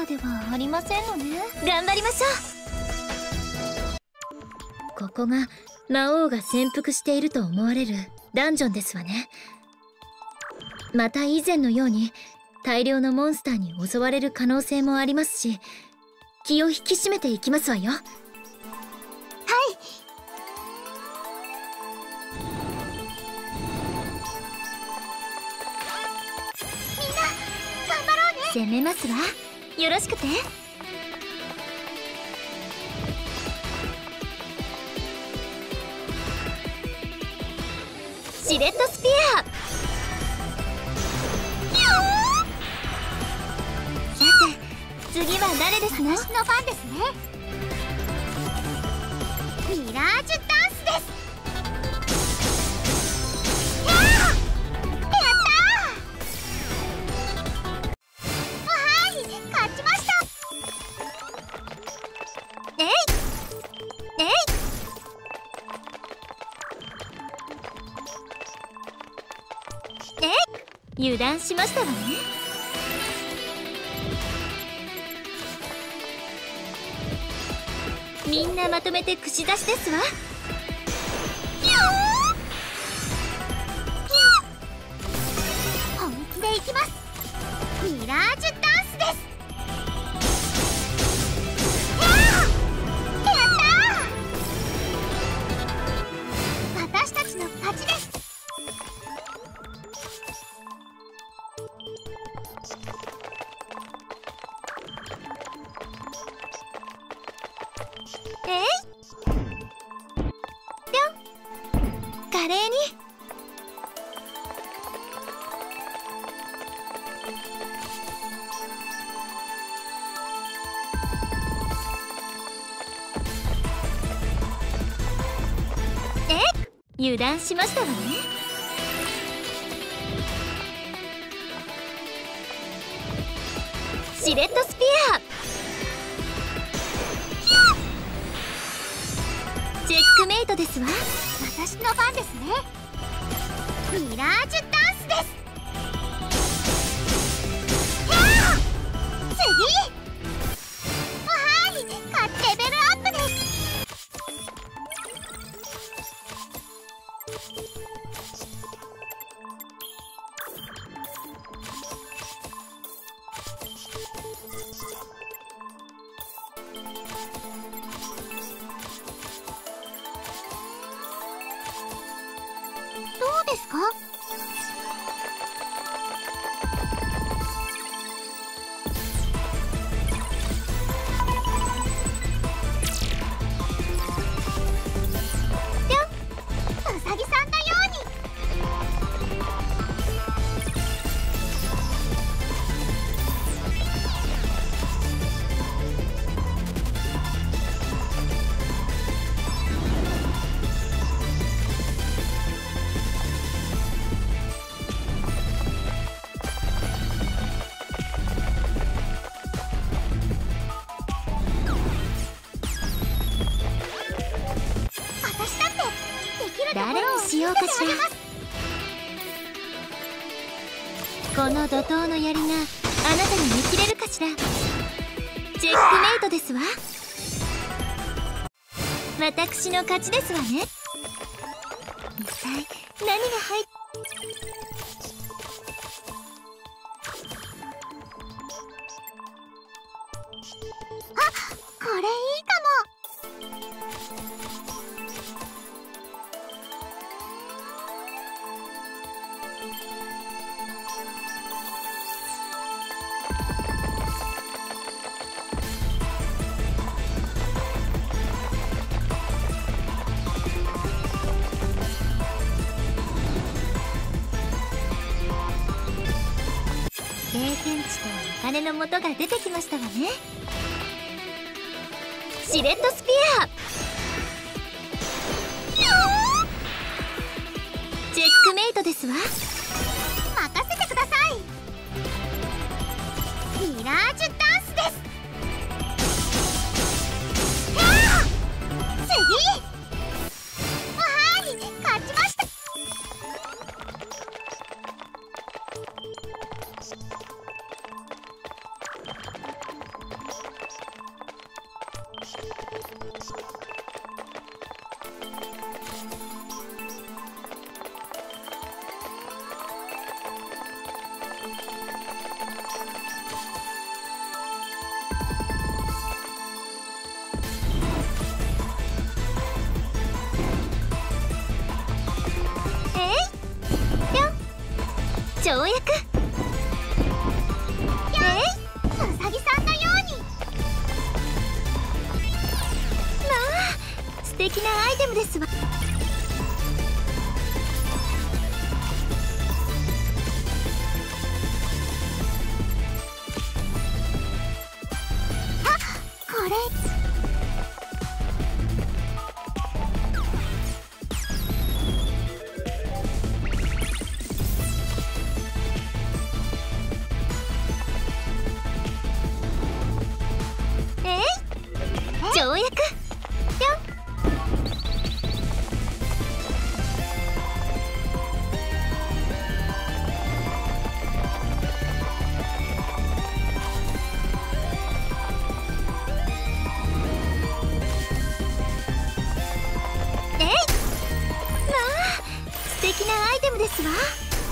ではありませんのね。 頑張りましょう。ここが魔王が潜伏していると思われるダンジョンですわね。また以前のように大量のモンスターに襲われる可能性もありますし、気を引き締めていきますわよ。 はい。みんな頑張ろうね。 攻めますわ。よろしくて。シレットスピア。さて次は誰ですの？ 私の番ですね。ミラージュダンスです。やったー。はい、勝ちました。えいえい。 油断しましたわね。みんなまとめて串刺しですわ。 本気でいきます。ミラージュダンスです。やったー。私たちの勝ちです。 華麗に。油断しましたわね。シレットスピア。チェックメイトですわ。 私の番ですね。ミラージュダンスです。次。はい、レベルアップです。どうですか？うさぎさんのように。私だってできるところを誰にしようかしら。この怒涛の槍があなたに見切れるかしら。チェックメイトですわ。私の勝ちですわね。一体何が入っこれいいかも。 経験値とお金の元が出てきましたわね。シレットスピア。チェックメイトですわ。 任せてください。ミラージュダンスです。次。はい、勝ちました。 敵なアイテムですわ。 これ跳躍ぴょん。素敵なアイテムですわ。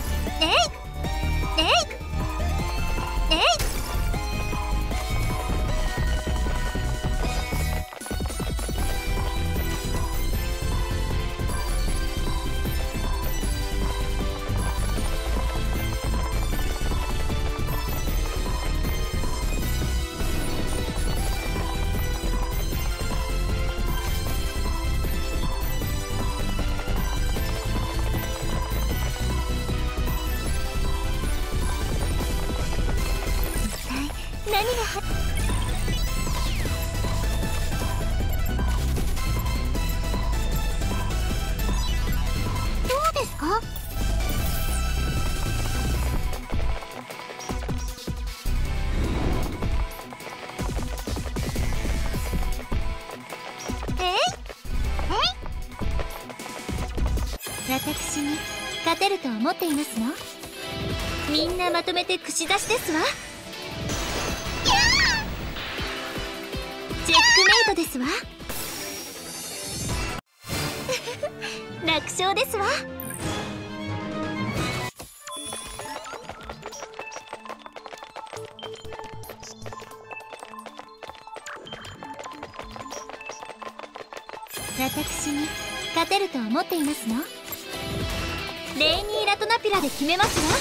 何がどうですか？私に勝てると思っていますの？みんなまとめて串刺しですわ。チェックメイトですわ。楽勝ですわ。私に勝てると思っていますの？レイニー・ラトナピラで決めますわ。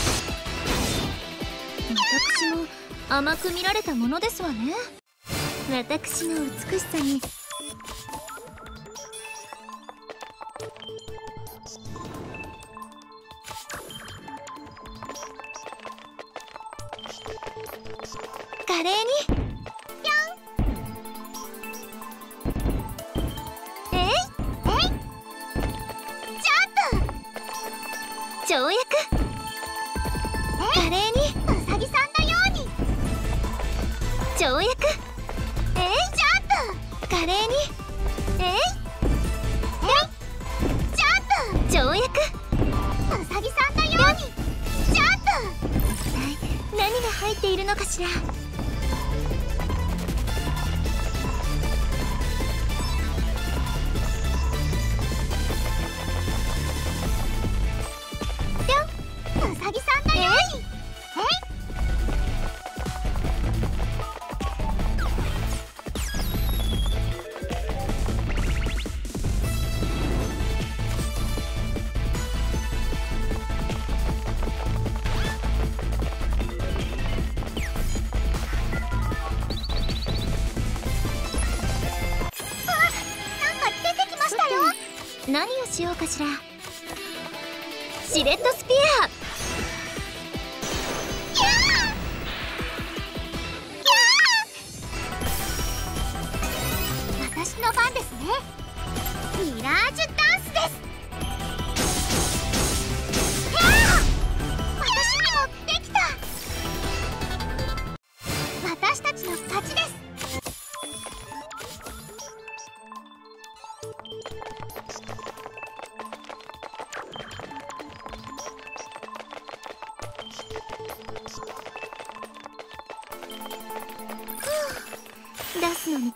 私も甘く見られたものですわね。私の美しさに華麗にぴょん。ジャンプ跳躍華麗にウサギさんのように跳躍華麗にジャンプ跳躍ウサギさんのようにジャンプ。一体何が入っているのかしら。ぴょんウサギさんのように何をしようかしら。シレットスピア。私の番ですね。ミラージュダンスです。私にもできた。私たちの勝ちです。出すのに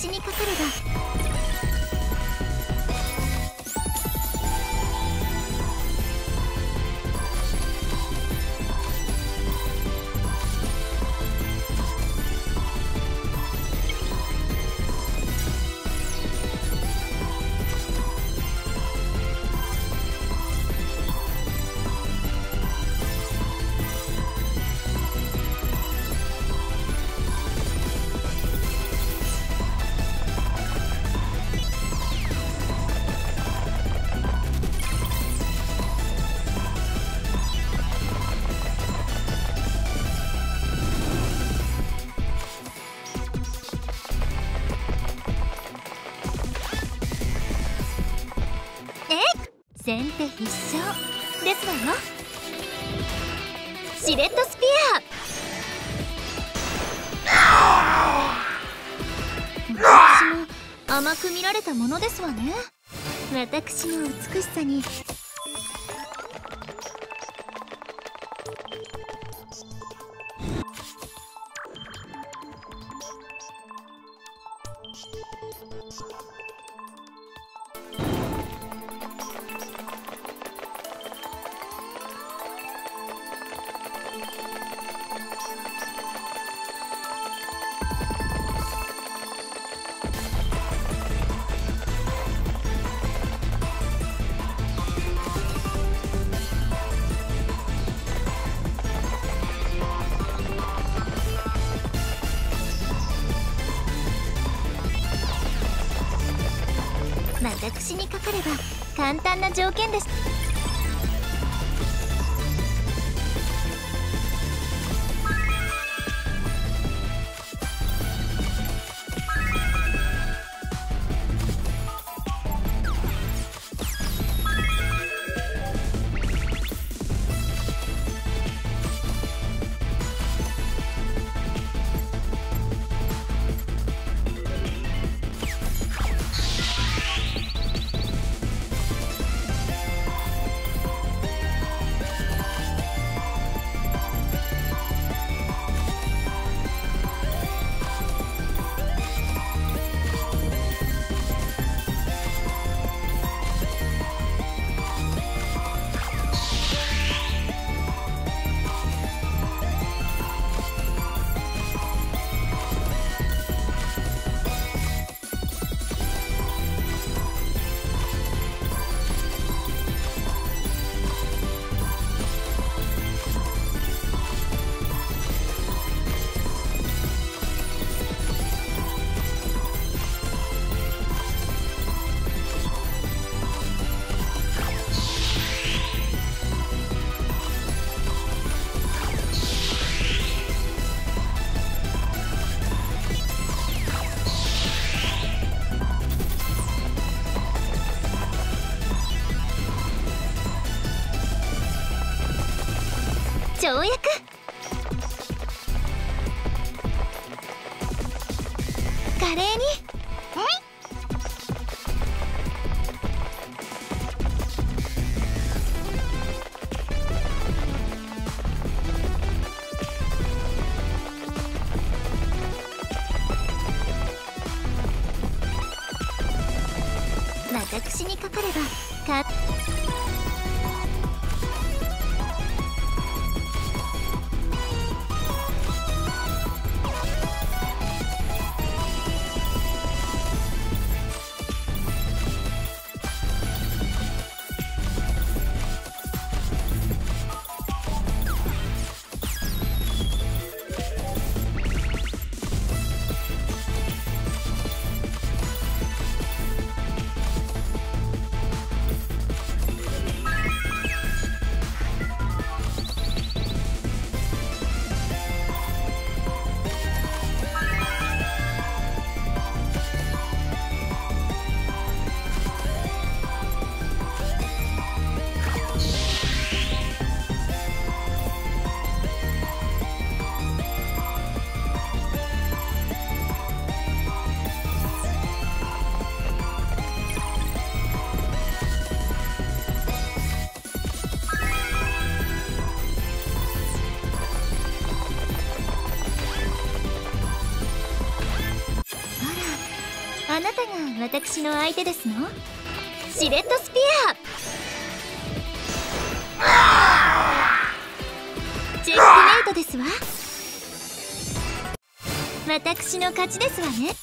私にかかれば先手必勝ですわよ。シレットスピア私も甘く見られたものですわね。私の美しさに私にかかれば簡単な条件です。跳躍華麗に私にかかればか私の相手ですの。シレットスピアチェックメイトですわ。私の勝ちですわね。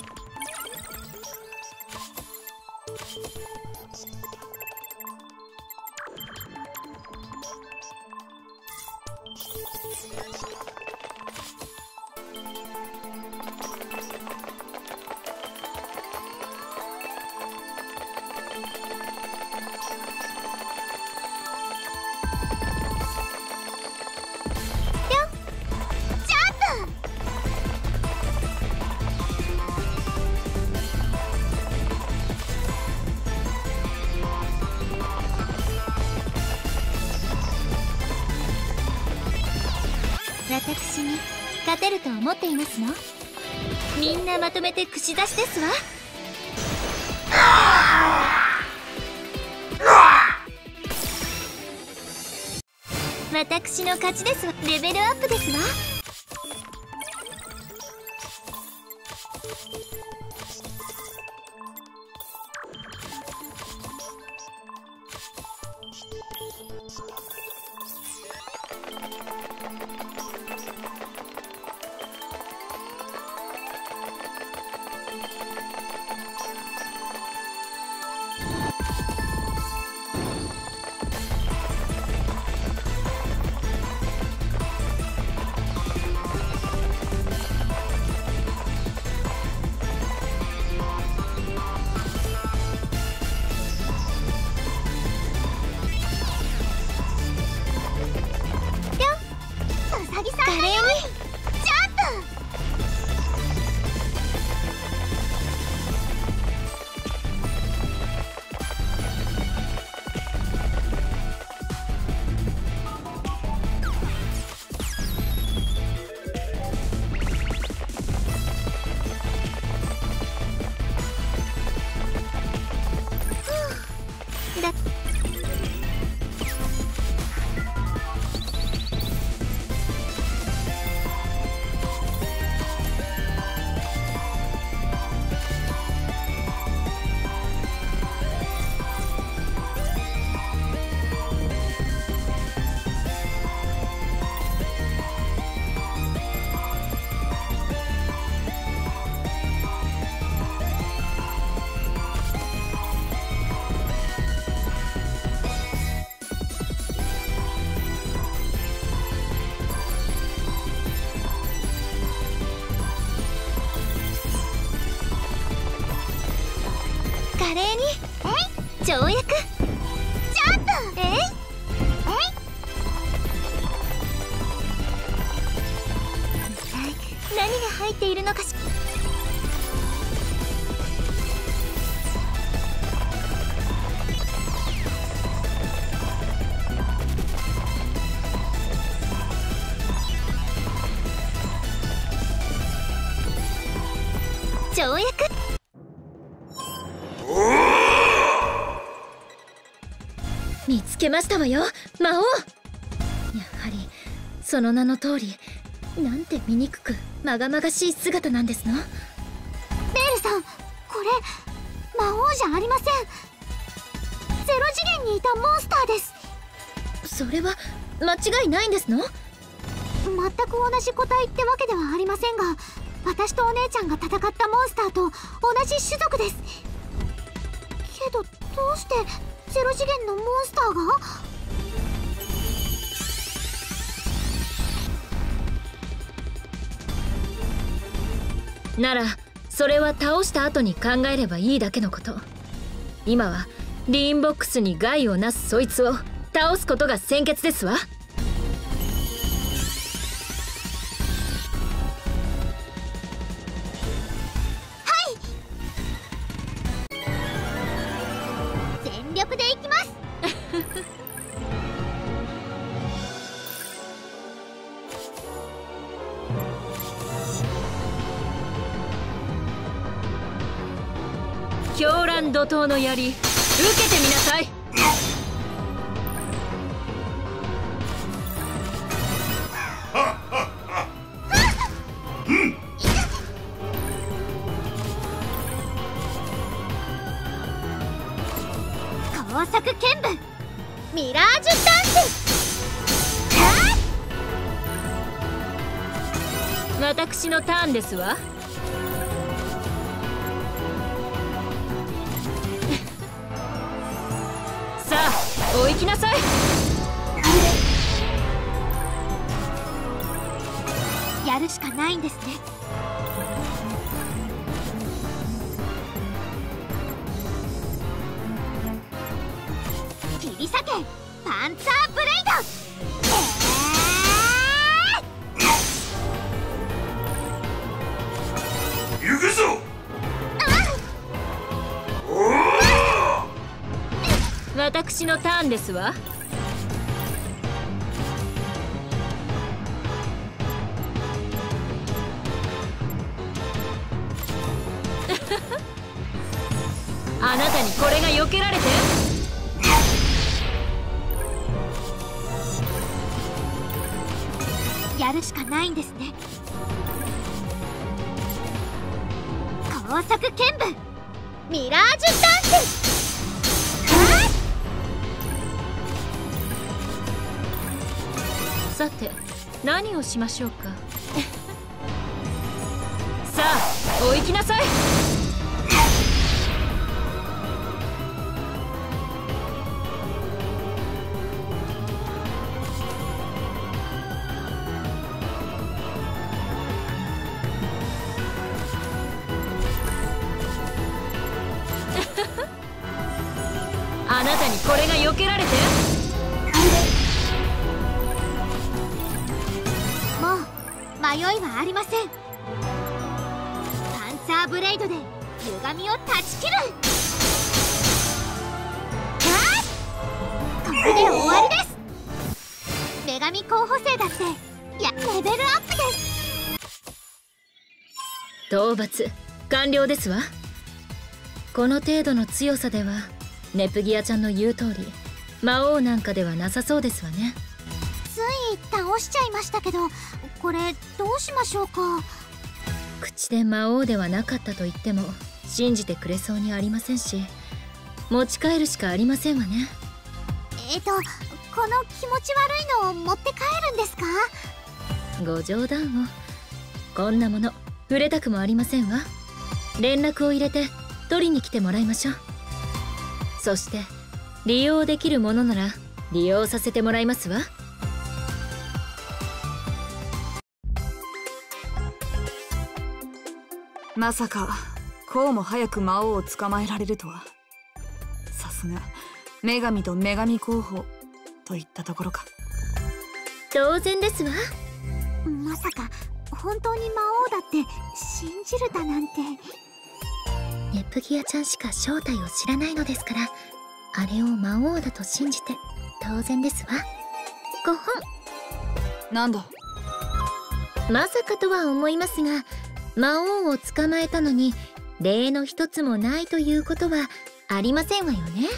私に勝てると思っていますの？みんなまとめて串刺しですわ。私の勝ちですわ。レベルアップですわ。華麗にジャンプ。だ華麗に跳躍ジャンプ。一体何が入っているのかしら。跳躍。 見つけましたわよ、魔王。やはりその名の通り、なんて醜くまがまがしい姿なんですの。 ベールさん、これ魔王じゃありません。ゼロ次元にいたモンスターです。 それは間違いないんですの？ 全く同じ個体ってわけではありませんが、私とお姉ちゃんが戦ったモンスターと同じ種族です。けどどうしてゼロ次元のモンスターが？ ならそれは倒した後に考えればいいだけのこと。今はリーンボックスに害をなすそいつを倒すことが先決ですわ。 全力でいきます。 狂乱怒涛の槍、受けてみなさい。 ミラージュダンス。 私のターンですわ。さあお行きなさい。 やるしかないんですね。切り裂けパンツァーブレイド。 行くぞ。 私のターンですわ。あなたにこれが避けられて。 やるしかないんですね。高速剣舞ミラージュダンス。 さて何をしましょうか。さあお行きなさい。あなたにこれが避けられて。 もう迷いはありません。パンツァーブレイドで歪みを断ち切る。これで終わりです。女神候補生だってレベルアップです。 討伐完了ですわ。この程度の強さではネプギアちゃんの言う通り魔王なんかではなさそうですわね。 つい倒しちゃいましたけど、これどうしましょうか。 口で魔王ではなかったと言っても信じてくれそうにありませんし、持ち帰るしかありませんわね。 この気持ち悪いのを持って帰るんですか。 ご冗談を。こんなもの触れたくもありませんわ。連絡を入れて取りに来てもらいましょう。そして利用できるものなら利用させてもらいますわ。 まさかこうも早く魔王を捕まえられるとは。さすが女神と女神候補といったところか。 当然ですわ。 まさか本当に魔王だって信じるだなんて。 ネプギアちゃんしか正体を知らないのですから、あれを魔王だと信じて当然ですわ。5本。 なんだ。 まさかとは思いますが、魔王を捕まえたのに例の一つもないということはありませんわよね。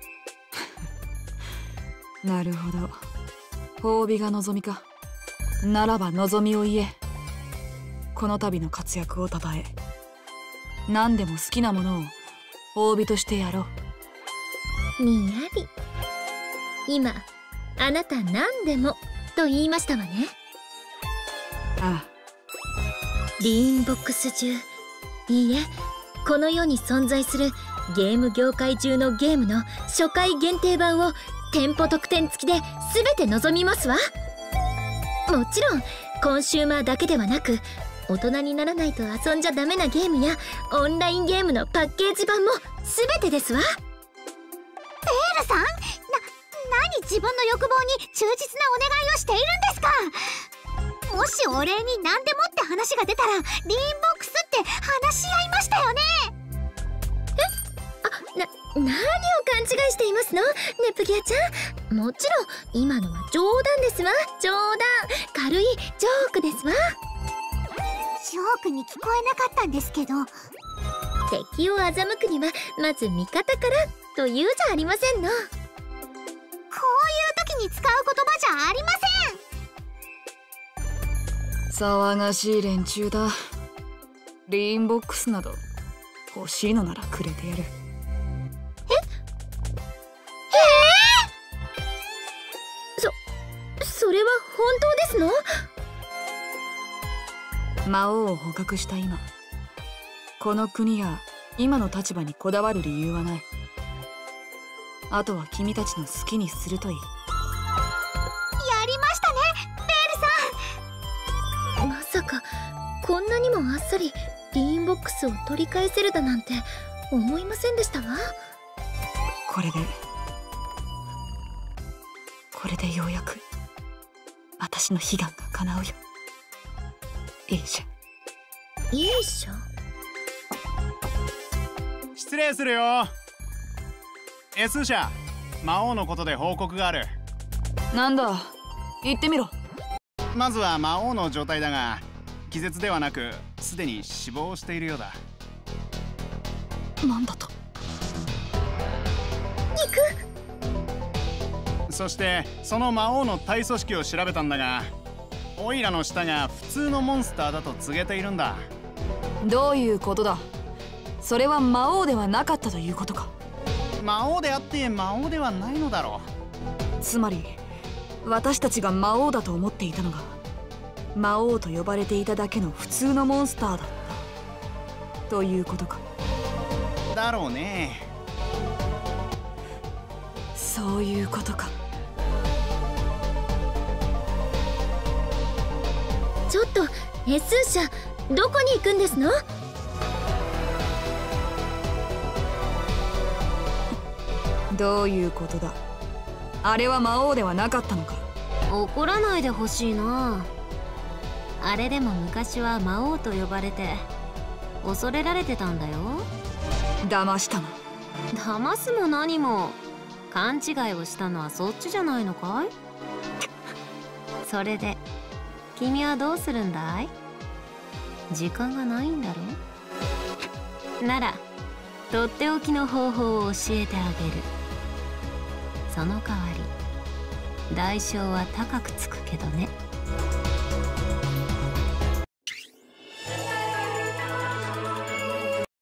なるほど、褒美が望みか。ならば望みを言え。この度の活躍をたたえ、何でも好きなものを褒美としてやろう。にやり。今あなた何でもと言いましたわね。 ああ。 リーンボックス中、いいえ、この世に存在するゲーム業界中のゲームの初回限定版を店舗特典付きで全て望みますわ。もちろんコンシューマーだけではなく、大人にならないと遊んじゃダメなゲームやオンラインゲームのパッケージ版も全てですわ。 ペールさん、何自分の欲望に忠実なお願いをしているんですか。もしお礼に何でもって話が出たらリーンボックスって話し合いましたよね。 何を勘違いしていますの、ネプギアちゃん。もちろん今のは冗談ですわ。冗談、軽いジョークですわ。 ジョークに聞こえなかったんですけど。 敵を欺くにはまず味方からというじゃありませんの。こういう時に使う言葉じゃありません。 騒がしい連中だ。リーンボックスなど欲しいのならくれてやる。 当ですの？ 魔王を捕獲した今、この国や今の立場にこだわる理由はない。あとは君たちの好きにするといい。 やりましたね、ベールさん。 まさかこんなにもあっさりリーンボックスを取り返せるだなんて思いませんでしたわ。 これでようやく私の悲願が叶うよ。いいじゃん。 いいっしょ。 失礼するよ。S 社、魔王のことで報告がある。 なんだ、言ってみろ。 まずは魔王の状態だが、気絶ではなくすでに死亡しているようだ。 なんだと。 そしてその魔王の体組織を調べたんだが、オイラの舌が普通のモンスターだと告げているんだ。 どういうことだ。それは魔王ではなかったということか。 魔王であって魔王ではないのだろう。つまり私たちが魔王だと思っていたのが魔王と呼ばれていただけの普通のモンスターだったということか。 だろうね。 そういうことか。 ちょっと S 社、どこに行くんですの？ どういうことだ。あれは魔王ではなかったのか。 怒らないでほしいな。あれでも昔は魔王と呼ばれて恐れられてたんだよ。 騙したの？ 騙すも何も、勘違いをしたのはそっちじゃないのかい？それで君はどうするんだい？時間がないんだろ？ならとっておきの方法を教えてあげる。その代わり代償は高くつくけどね。